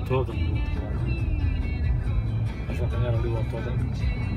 autódromo do outro lado. Vais apanhar ali o autódromo.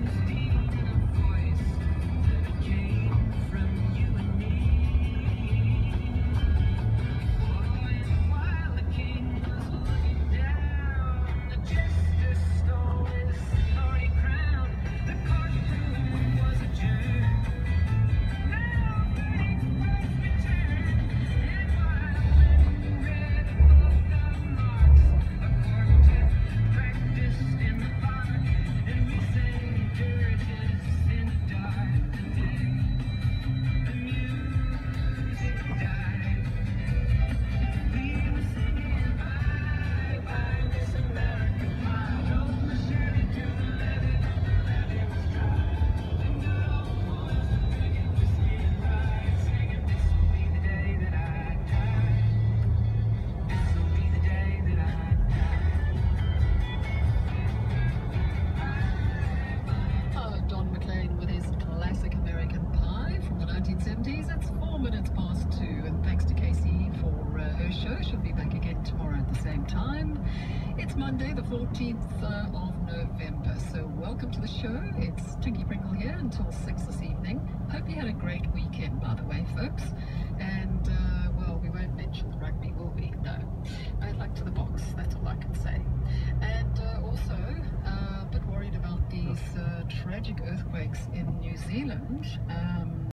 It's 4 minutes past 2, and thanks to Casey for her show. She'll be back again tomorrow at the same time. It's Monday, the 14th of November. So welcome to the show. It's Twinkie Pringle here until 6 this evening. Hope you had a great weekend, by the way, folks.